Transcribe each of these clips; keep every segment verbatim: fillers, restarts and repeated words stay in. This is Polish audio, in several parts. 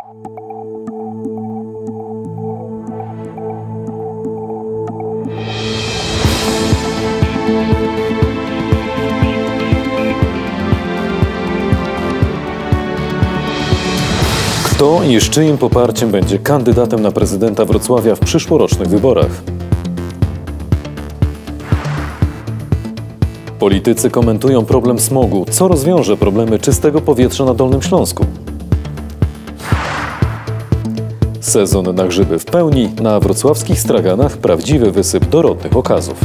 Kto i z czyim poparciem będzie kandydatem na prezydenta Wrocławia w przyszłorocznych wyborach? Politycy komentują problem smogu. Co rozwiąże problemy czystego powietrza na Dolnym Śląsku? Sezon na grzyby w pełni. Na wrocławskich straganach prawdziwy wysyp dorodnych okazów.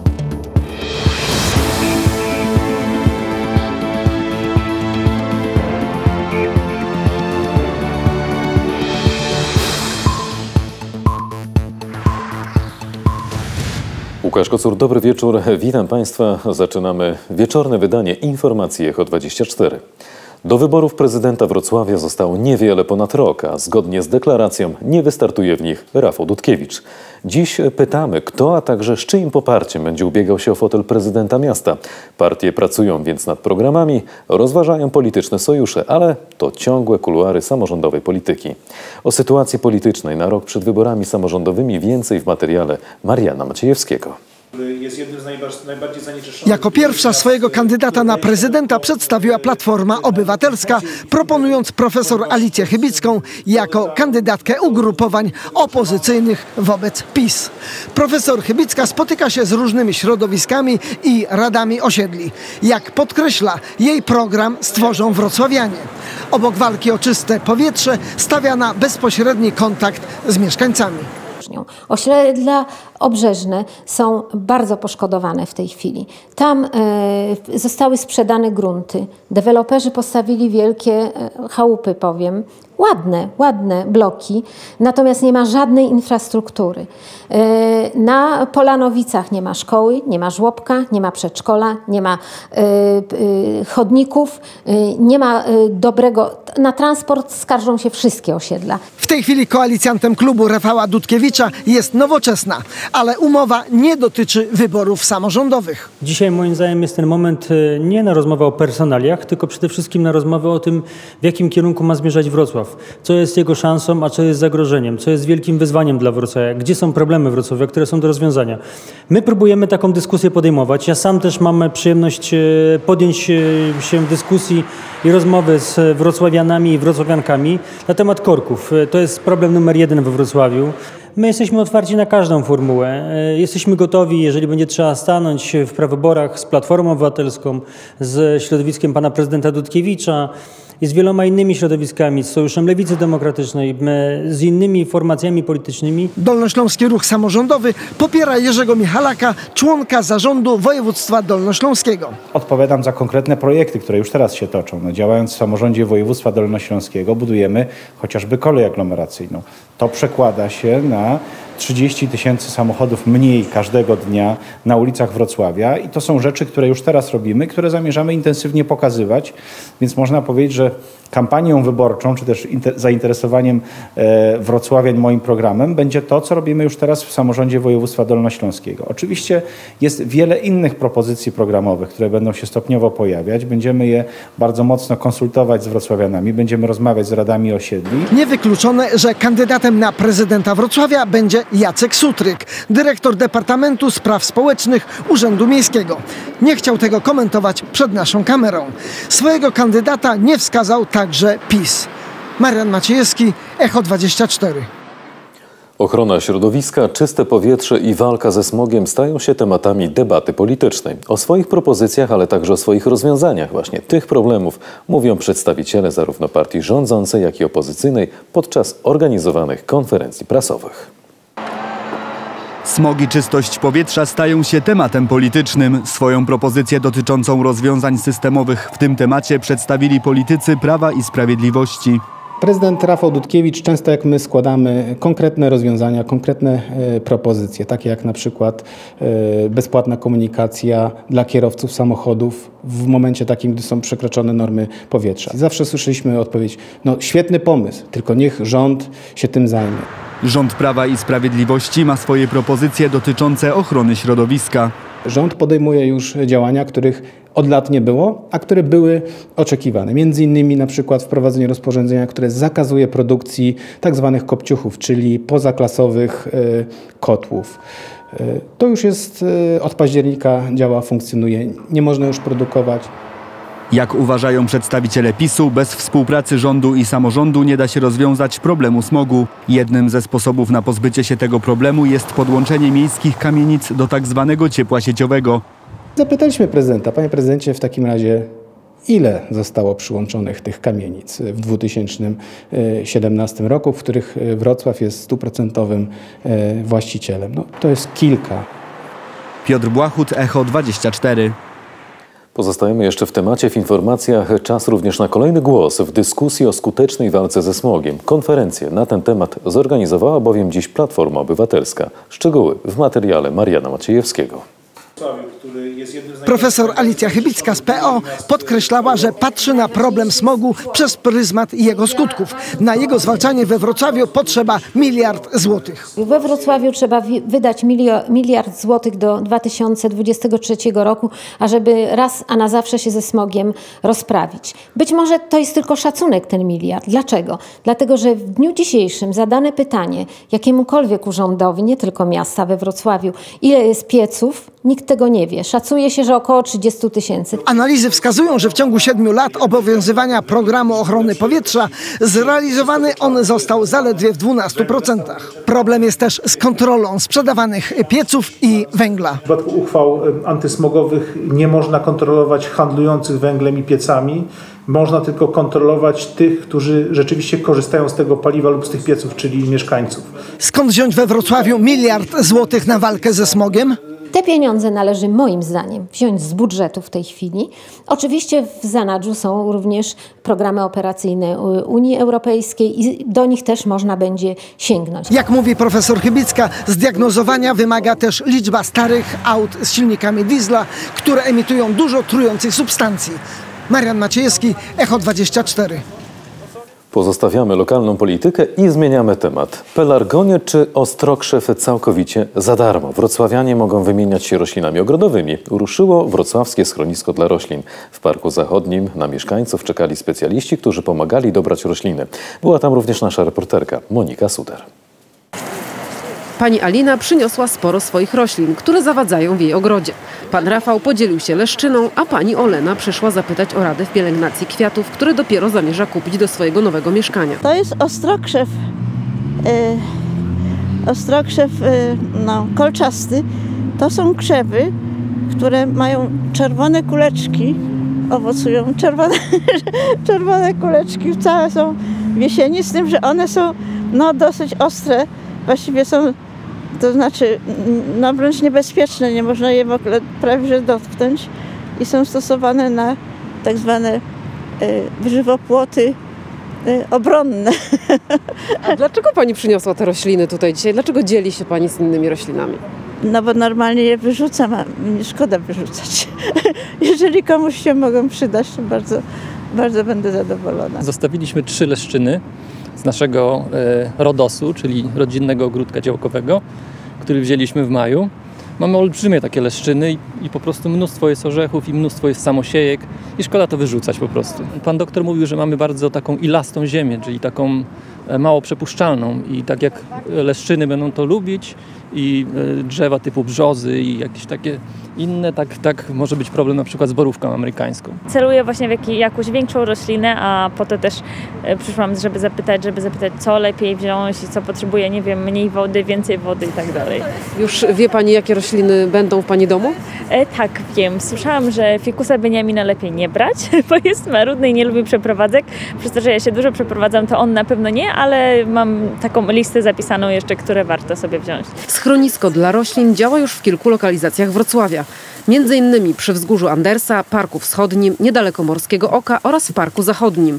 Łukasz Kocur, dobry wieczór. Witam Państwa. Zaczynamy wieczorne wydanie Informacji Echo dwadzieścia cztery. Do wyborów prezydenta Wrocławia zostało niewiele ponad rok, a zgodnie z deklaracją nie wystartuje w nich Rafał Dudkiewicz. Dziś pytamy, kto, a także z czyim poparciem będzie ubiegał się o fotel prezydenta miasta. Partie pracują więc nad programami, rozważają polityczne sojusze, ale to ciągłe kuluary samorządowej polityki. O sytuacji politycznej na rok przed wyborami samorządowymi więcej w materiale Mariana Maciejewskiego. Jest jednym z najbardziej zanieczyszczonych. Jako pierwsza swojego kandydata na prezydenta przedstawiła Platforma Obywatelska, proponując profesor Alicję Chybicką jako kandydatkę ugrupowań opozycyjnych wobec PiS. Profesor Chybicka spotyka się z różnymi środowiskami i radami osiedli. Jak podkreśla, jej program stworzą wrocławianie. Obok walki o czyste powietrze stawia na bezpośredni kontakt z mieszkańcami. Osiedla obrzeżne są bardzo poszkodowane w tej chwili. Tam e, zostały sprzedane grunty. Deweloperzy postawili wielkie e, chałupy, powiem. Ładne, ładne bloki, natomiast nie ma żadnej infrastruktury. E, na Polanowicach nie ma szkoły, nie ma żłobka, nie ma przedszkola, nie ma e, e, chodników, e, nie ma e, dobrego... Na transport skarżą się wszystkie osiedla. W tej chwili koalicjantem klubu Rafała Dudkiewicza jest Nowoczesna, ale umowa nie dotyczy wyborów samorządowych. Dzisiaj moim zdaniem jest ten moment nie na rozmowę o personaliach, tylko przede wszystkim na rozmowę o tym, w jakim kierunku ma zmierzać Wrocław. Co jest jego szansą, a co jest zagrożeniem, co jest wielkim wyzwaniem dla Wrocławia, gdzie są problemy Wrocławia, które są do rozwiązania. My próbujemy taką dyskusję podejmować. Ja sam też mam przyjemność podjąć się dyskusji i rozmowy z wrocławianami i wrocławiankami na temat korków. To jest problem numer jeden we Wrocławiu. My jesteśmy otwarci na każdą formułę. Jesteśmy gotowi, jeżeli będzie trzeba stanąć w prawyborach z Platformą Obywatelską, z środowiskiem pana prezydenta Dudkiewicza i z wieloma innymi środowiskami, z Sojuszem Lewicy Demokratycznej, z innymi formacjami politycznymi. Dolnośląski Ruch Samorządowy popiera Jerzego Michalaka, członka zarządu województwa dolnośląskiego. Odpowiadam za konkretne projekty, które już teraz się toczą. No, działając w samorządzie województwa dolnośląskiego budujemy chociażby kolej aglomeracyjną. To przekłada się na trzydzieści tysięcy samochodów mniej każdego dnia na ulicach Wrocławia i to są rzeczy, które już teraz robimy, które zamierzamy intensywnie pokazywać, więc można powiedzieć, że kampanią wyborczą, czy też zainteresowaniem e, wrocławian moim programem będzie to, co robimy już teraz w samorządzie województwa dolnośląskiego. Oczywiście jest wiele innych propozycji programowych, które będą się stopniowo pojawiać. Będziemy je bardzo mocno konsultować z wrocławianami, będziemy rozmawiać z radami osiedli. Niewykluczone, że kandydatem na prezydenta Wrocławia będzie Jacek Sutryk, dyrektor Departamentu Spraw Społecznych Urzędu Miejskiego. Nie chciał tego komentować przed naszą kamerą. Swojego kandydata nie wskazał także PiS. Marian Maciejewski, Echo dwadzieścia cztery. Ochrona środowiska, czyste powietrze i walka ze smogiem stają się tematami debaty politycznej. O swoich propozycjach, ale także o swoich rozwiązaniach właśnie tych problemów mówią przedstawiciele zarówno partii rządzącej, jak i opozycyjnej podczas organizowanych konferencji prasowych. Smog i czystość powietrza stają się tematem politycznym. Swoją propozycję dotyczącą rozwiązań systemowych w tym temacie przedstawili politycy Prawa i Sprawiedliwości. Prezydent Rafał Dudkiewicz, często jak my składamy konkretne rozwiązania, konkretne e, propozycje, takie jak na przykład e, bezpłatna komunikacja dla kierowców samochodów w momencie takim, gdy są przekroczone normy powietrza. Zawsze słyszeliśmy odpowiedź, no świetny pomysł, tylko niech rząd się tym zajmie. Rząd Prawa i Sprawiedliwości ma swoje propozycje dotyczące ochrony środowiska. Rząd podejmuje już działania, których od lat nie było, a które były oczekiwane. Między innymi na przykład wprowadzenie rozporządzenia, które zakazuje produkcji tak zwanych kopciuchów, czyli pozaklasowych kotłów. To już jest od października, działa, funkcjonuje, nie można już produkować. Jak uważają przedstawiciele PiSu, bez współpracy rządu i samorządu nie da się rozwiązać problemu smogu. Jednym ze sposobów na pozbycie się tego problemu jest podłączenie miejskich kamienic do tak zwanego ciepła sieciowego. Zapytaliśmy prezydenta, panie prezydencie, w takim razie ile zostało przyłączonych tych kamienic w dwa tysiące siedemnastym roku, w których Wrocław jest stuprocentowym właścicielem. No, to jest kilka. Piotr Błachut, Echo dwadzieścia cztery. Pozostajemy jeszcze w temacie, w informacjach. Czas również na kolejny głos w dyskusji o skutecznej walce ze smogiem. Konferencję na ten temat zorganizowała bowiem dziś Platforma Obywatelska. Szczegóły w materiale Mariana Maciejewskiego. Profesor Alicja Chybicka z P O podkreślała, że patrzy na problem smogu przez pryzmat jego skutków. Na jego zwalczanie we Wrocławiu potrzeba miliard złotych. We Wrocławiu trzeba wydać miliard złotych do dwa tysiące dwudziestego trzeciego roku, ażeby raz a na zawsze się ze smogiem rozprawić. Być może to jest tylko szacunek, ten miliard. Dlaczego? Dlatego, że w dniu dzisiejszym zadane pytanie jakiemukolwiek urzędowi, nie tylko miasta we Wrocławiu, ile jest pieców, nikt tego nie wie. Szacuje się, że około trzydzieści tysięcy. Analizy wskazują, że w ciągu siedmiu lat obowiązywania programu ochrony powietrza zrealizowany on został zaledwie w dwunastu procentach. Problem jest też z kontrolą sprzedawanych pieców i węgla. W przypadku uchwał antysmogowych nie można kontrolować handlujących węglem i piecami. Można tylko kontrolować tych, którzy rzeczywiście korzystają z tego paliwa lub z tych pieców, czyli mieszkańców. Skąd wziąć we Wrocławiu miliard złotych na walkę ze smogiem? Te pieniądze należy moim zdaniem wziąć z budżetu w tej chwili. Oczywiście w zanadrzu są również programy operacyjne Unii Europejskiej i do nich też można będzie sięgnąć. Jak mówi profesor Chybicka, zdiagnozowania wymaga też liczba starych aut z silnikami diesla, które emitują dużo trujących substancji. Marian Maciejewski, Echo dwadzieścia cztery. Pozostawiamy lokalną politykę i zmieniamy temat. Pelargonie czy Ostrokrzew całkowicie za darmo. Wrocławianie mogą wymieniać się roślinami ogrodowymi. Ruszyło wrocławskie schronisko dla roślin. W Parku Zachodnim na mieszkańców czekali specjaliści, którzy pomagali dobrać rośliny. Była tam również nasza reporterka Monika Suter. Pani Alina przyniosła sporo swoich roślin, które zawadzają w jej ogrodzie. Pan Rafał podzielił się leszczyną, a pani Olena przyszła zapytać o radę w pielęgnacji kwiatów, które dopiero zamierza kupić do swojego nowego mieszkania. To jest ostrokrzew, yy, ostrokrzew yy, no, kolczasty. To są krzewy, które mają czerwone kuleczki, owocują czerwone, czerwone kuleczki, całe są w jesieni, z tym, że one są no, dosyć ostre, właściwie są, to znaczy no, wręcz niebezpieczne, nie można je w ogóle prawie że dotknąć i są stosowane na tak zwane y, żywopłoty y, obronne. A dlaczego pani przyniosła te rośliny tutaj dzisiaj? Dlaczego dzieli się pani z innymi roślinami? No bo normalnie je wyrzucam, a mnie szkoda wyrzucać. Jeżeli komuś się mogą przydać, to bardzo, bardzo będę zadowolona. Zostawiliśmy trzy leszczyny z naszego e, rodosu, czyli rodzinnego ogródka działkowego, który wzięliśmy w maju. Mamy olbrzymie takie leszczyny i, i po prostu mnóstwo jest orzechów i mnóstwo jest samosiejek i szkoda to wyrzucać po prostu. Pan doktor mówił, że mamy bardzo taką ilastą ziemię, czyli taką e, mało przepuszczalną i tak jak leszczyny będą to lubić i e, drzewa typu brzozy i jakieś takie inne, tak, tak może być problem na przykład z borówką amerykańską. Celuję właśnie w jak, jakąś większą roślinę, a po to też e, przyszłam, żeby zapytać, żeby zapytać, co lepiej wziąć i co potrzebuje, nie wiem, mniej wody, więcej wody i tak dalej. Już wie pani, jakie rośliny będą w pani domu? E, tak, wiem. Słyszałam, że fikusa Beniamina lepiej nie brać, bo jest marudny i nie lubi przeprowadzek. Przez to, że ja się dużo przeprowadzam, to on na pewno nie, ale mam taką listę zapisaną jeszcze, które warto sobie wziąć. Schronisko dla roślin działa już w kilku lokalizacjach Wrocławia. Między innymi przy Wzgórzu Andersa, Parku Wschodnim, niedaleko Morskiego Oka oraz w Parku Zachodnim.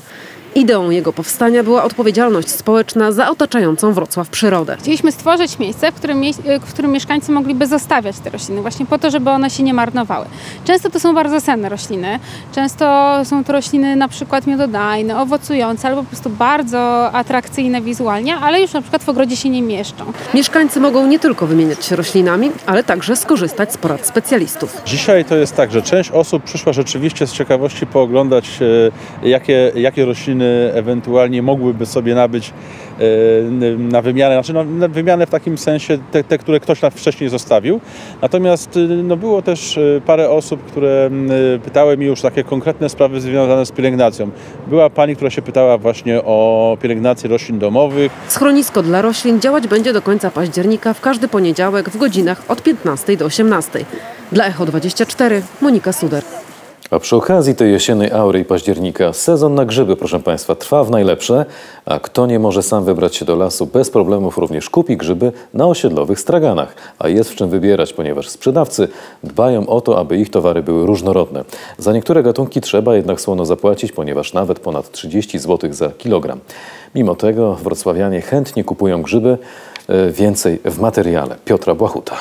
Ideą jego powstania była odpowiedzialność społeczna za otaczającą Wrocław przyrodę. Chcieliśmy stworzyć miejsce, w którym, w którym mieszkańcy mogliby zostawiać te rośliny, właśnie po to, żeby one się nie marnowały. Często to są bardzo senne rośliny, często są to rośliny na przykład miododajne, owocujące albo po prostu bardzo atrakcyjne wizualnie, ale już na przykład w ogrodzie się nie mieszczą. Mieszkańcy mogą nie tylko wymieniać się roślinami, ale także skorzystać z porad specjalistów. Dzisiaj to jest tak, że część osób przyszła rzeczywiście z ciekawości pooglądać, jakie, jakie rośliny ewentualnie mogłyby sobie nabyć na wymianę, znaczy no, na wymianę w takim sensie te, te, które ktoś nam wcześniej zostawił. Natomiast no, było też parę osób, które pytały mi już takie konkretne sprawy związane z pielęgnacją. Była pani, która się pytała właśnie o pielęgnację roślin domowych. Schronisko dla roślin działać będzie do końca października w każdy poniedziałek w godzinach od piętnastej do osiemnastej. Dla Echo dwadzieścia cztery Monika Suder. A przy okazji tej jesiennej aury i października sezon na grzyby, proszę Państwa, trwa w najlepsze, a kto nie może sam wybrać się do lasu, bez problemów również kupi grzyby na osiedlowych straganach. A jest w czym wybierać, ponieważ sprzedawcy dbają o to, aby ich towary były różnorodne. Za niektóre gatunki trzeba jednak słono zapłacić, ponieważ nawet ponad trzydzieści złotych za kilogram. Mimo tego wrocławianie chętnie kupują grzyby, więcej w materiale. Piotra Błachuta.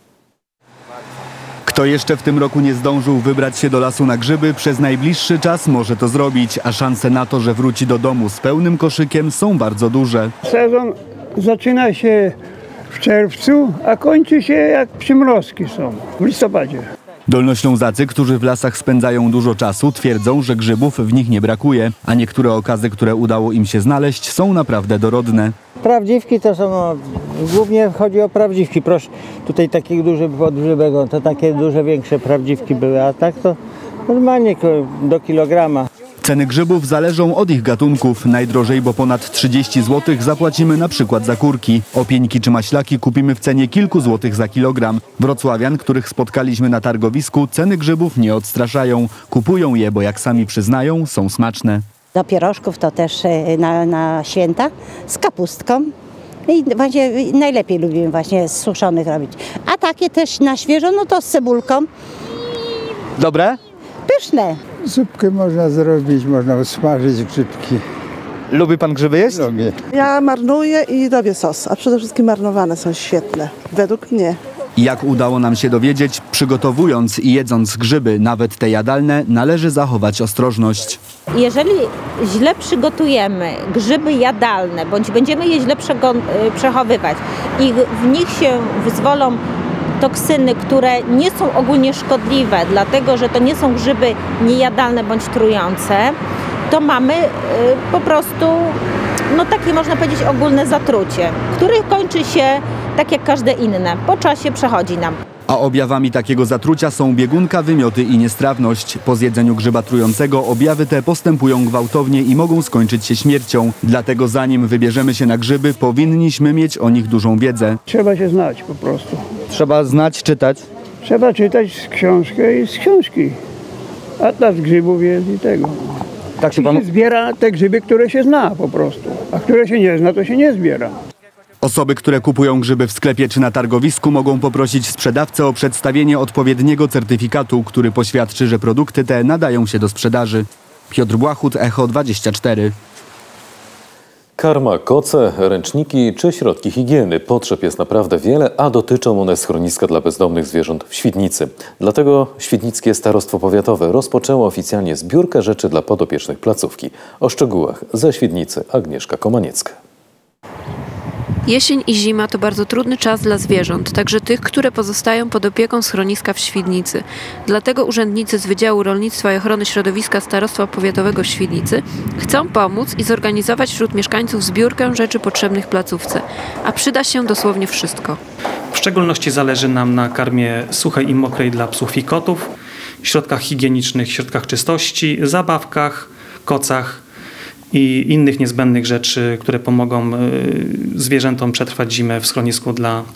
Kto jeszcze w tym roku nie zdążył wybrać się do lasu na grzyby, przez najbliższy czas może to zrobić, a szanse na to, że wróci do domu z pełnym koszykiem, są bardzo duże. Sezon zaczyna się w czerwcu, a kończy się jak przymrozki są w listopadzie. Dolnoślązacy, którzy w lasach spędzają dużo czasu, twierdzą, że grzybów w nich nie brakuje, a niektóre okazy, które udało im się znaleźć, są naprawdę dorodne. Prawdziwki to są, no, głównie chodzi o prawdziwki. Proszę, tutaj taki duży podgrzybek, to takie duże, większe prawdziwki były, a tak to normalnie do kilograma. Ceny grzybów zależą od ich gatunków. Najdrożej, bo ponad trzydzieści złotych, zapłacimy na przykład za kurki. Opieńki czy maślaki kupimy w cenie kilku złotych za kilogram. Wrocławian, których spotkaliśmy na targowisku, ceny grzybów nie odstraszają. Kupują je, bo jak sami przyznają, są smaczne. Do pierożków to też na, na święta z kapustką. I właśnie najlepiej lubimy właśnie z suszonych robić. A takie też na świeżo, no to z cebulką. Dobre? Pyszne. Zupkę można zrobić, można usmażyć grzybki. Lubi pan grzyby jeść? Lubię. Ja marnuję i robię sos, a przede wszystkim marnowane są świetne, według mnie. Jak udało nam się dowiedzieć, przygotowując i jedząc grzyby, nawet te jadalne, należy zachować ostrożność. Jeżeli źle przygotujemy grzyby jadalne, bądź będziemy je źle przechowywać i w nich się wyzwolą toksyny, które nie są ogólnie szkodliwe, dlatego że to nie są grzyby niejadalne bądź trujące, to mamy y, po prostu no takie, można powiedzieć, ogólne zatrucie, które kończy się tak jak każde inne. Po czasie przechodzi nam. A objawami takiego zatrucia są biegunka, wymioty i niestrawność. Po zjedzeniu grzyba trującego objawy te postępują gwałtownie i mogą skończyć się śmiercią. Dlatego zanim wybierzemy się na grzyby, powinniśmy mieć o nich dużą wiedzę. Trzeba się znać po prostu. Trzeba znać, czytać? Trzeba czytać z książkę i z książki. Atlas grzybów jest i tego. Tak się I pan... się zbiera te grzyby, które się zna po prostu. A które się nie zna, to się nie zbiera. Osoby, które kupują grzyby w sklepie czy na targowisku, mogą poprosić sprzedawcę o przedstawienie odpowiedniego certyfikatu, który poświadczy, że produkty te nadają się do sprzedaży. Piotr Błachut, Echo dwadzieścia cztery. Karma, koce, ręczniki czy środki higieny. Potrzeb jest naprawdę wiele, a dotyczą one schroniska dla bezdomnych zwierząt w Świdnicy. Dlatego Świdnickie Starostwo Powiatowe rozpoczęło oficjalnie zbiórkę rzeczy dla podopiecznych placówki. O szczegółach ze Świdnicy Agnieszka Komaniecka. Jesień i zima to bardzo trudny czas dla zwierząt, także tych, które pozostają pod opieką schroniska w Świdnicy. Dlatego urzędnicy z Wydziału Rolnictwa i Ochrony Środowiska Starostwa Powiatowego w Świdnicy chcą pomóc i zorganizować wśród mieszkańców zbiórkę rzeczy potrzebnych placówce. A przyda się dosłownie wszystko. W szczególności zależy nam na karmie suchej i mokrej dla psów i kotów, środkach higienicznych, środkach czystości, zabawkach, kocach i innych niezbędnych rzeczy, które pomogą zwierzętom przetrwać zimę w schronisku dla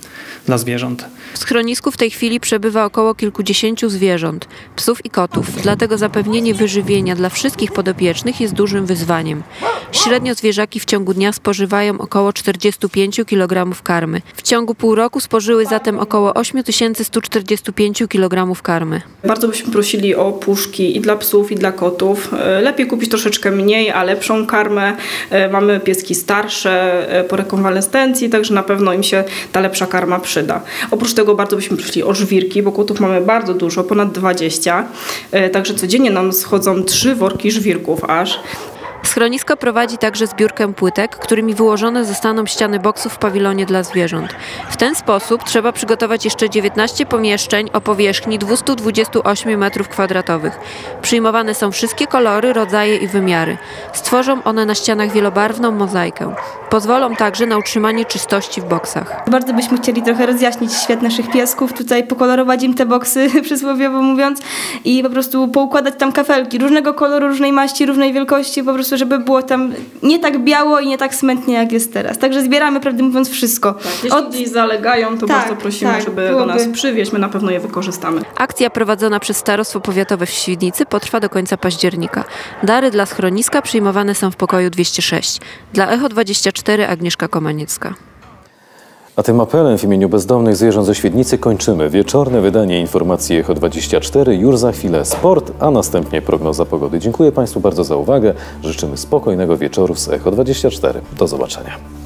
dla zwierząt. W schronisku w tej chwili przebywa około kilkudziesięciu zwierząt, psów i kotów, dlatego zapewnienie wyżywienia dla wszystkich podopiecznych jest dużym wyzwaniem. Średnio zwierzaki w ciągu dnia spożywają około czterdzieści pięć kilogramów karmy. W ciągu pół roku spożyły zatem około osiem tysięcy sto czterdzieści pięć kilogramów karmy. Bardzo byśmy prosili o puszki i dla psów, i dla kotów. Lepiej kupić troszeczkę mniej, a lepszą karmę. Mamy pieski starsze po rekonwalescencji, także na pewno im się ta lepsza karma przyda. Oprócz tego bardzo byśmy prosili o żwirki, bo kotów mamy bardzo dużo, ponad dwadzieścia. Także codziennie nam schodzą trzy worki żwirków aż. Schronisko prowadzi także zbiórkę płytek, którymi wyłożone zostaną ściany boksów w pawilonie dla zwierząt. W ten sposób trzeba przygotować jeszcze dziewiętnaście pomieszczeń o powierzchni dwieście dwadzieścia osiem metrów kwadratowych. Przyjmowane są wszystkie kolory, rodzaje i wymiary. Stworzą one na ścianach wielobarwną mozaikę. Pozwolą także na utrzymanie czystości w boksach. Bardzo byśmy chcieli trochę rozjaśnić świat naszych piesków, tutaj pokolorować im te boksy, przysłowiowo mówiąc, i po prostu poukładać tam kafelki różnego koloru, różnej maści, różnej wielkości, po prostu żeby było tam nie tak biało i nie tak smętnie, jak jest teraz. Także zbieramy, prawdę mówiąc, wszystko. Tak, jeśli Od... gdzieś zalegają, to tak, bardzo prosimy, tak, żeby byłoby... do nas przywieźć, my na pewno je wykorzystamy. Akcja prowadzona przez Starostwo Powiatowe w Świdnicy potrwa do końca października. Dary dla schroniska przyjmowane są w pokoju dwieście sześć. Dla Echo dwadzieścia cztery Agnieszka Komaniecka. A tym apelem w imieniu bezdomnych zwierząt ze Świdnicy kończymy wieczorne wydanie informacji Echo dwadzieścia cztery. Już za chwilę sport, a następnie prognoza pogody. Dziękuję Państwu bardzo za uwagę. Życzymy spokojnego wieczoru z Echo dwadzieścia cztery. Do zobaczenia.